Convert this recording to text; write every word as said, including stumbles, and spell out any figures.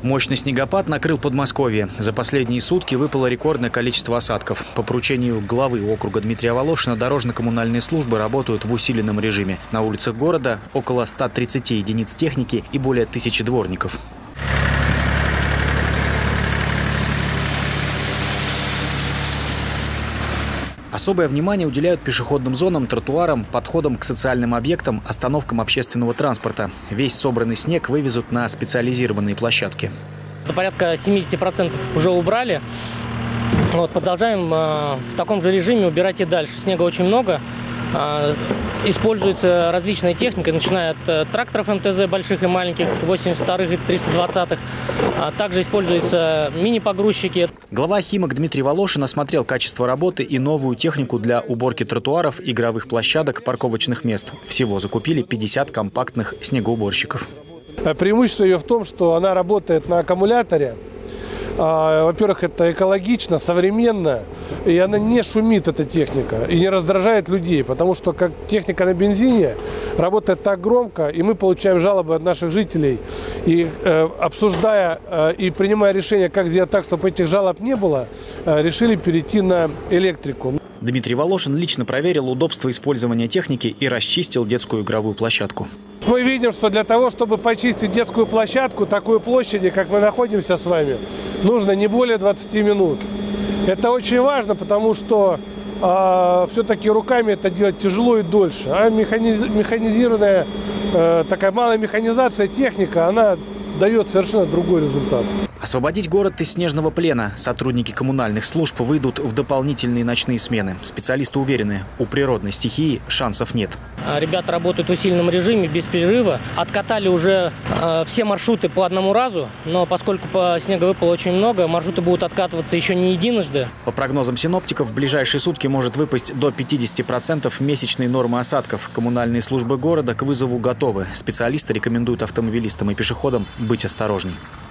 Мощный снегопад накрыл Подмосковье. За последние сутки выпало рекордное количество осадков. По поручению главы округа Дмитрия Волошина дорожно-коммунальные службы работают в усиленном режиме. На улицах города около ста тридцати единиц техники и более тысячи дворников. Особое внимание уделяют пешеходным зонам, тротуарам, подходам к социальным объектам, остановкам общественного транспорта. Весь собранный снег вывезут на специализированные площадки. Порядка семидесяти процентов уже убрали. Вот, продолжаем э, в таком же режиме убирать и дальше. Снега очень много. Э, используется различная техника, начиная от э, тракторов эм тэ зэ больших и маленьких, восемьдесят вторых и триста двадцатых. А также используются мини-погрузчики. Глава Химок Дмитрий Волошин осмотрел качество работы и новую технику для уборки тротуаров, игровых площадок, парковочных мест. Всего закупили пятьдесят компактных снегоуборщиков. Преимущество ее в том, что она работает на аккумуляторе. Во-первых, это экологично, современно, и она не шумит, эта техника, и не раздражает людей, потому что как техника на бензине работает так громко, и мы получаем жалобы от наших жителей, и э, обсуждая э, и принимая решение, как сделать так, чтобы этих жалоб не было, э, решили перейти на электрику. Дмитрий Волошин лично проверил удобство использования техники и расчистил детскую игровую площадку. Мы видим, что для того, чтобы почистить детскую площадку, такой площади, как мы находимся с вами, нужно не более двадцати минут. Это очень важно, потому что э, все-таки руками это делать тяжело и дольше. А механиз, механизированная, э, такая малая механизация, техника, она дает совершенно другой результат. Освободить город из снежного плена сотрудники коммунальных служб выйдут в дополнительные ночные смены. Специалисты уверены, у природной стихии шансов нет. Ребята работают в усиленном режиме, без перерыва. Откатали уже э, все маршруты по одному разу, но поскольку по снегу выпало очень много, маршруты будут откатываться еще не единожды. По прогнозам синоптиков, в ближайшие сутки может выпасть до пятидесяти процентов месячной нормы осадков. Коммунальные службы города к вызову готовы. Специалисты рекомендуют автомобилистам и пешеходам быть осторожней.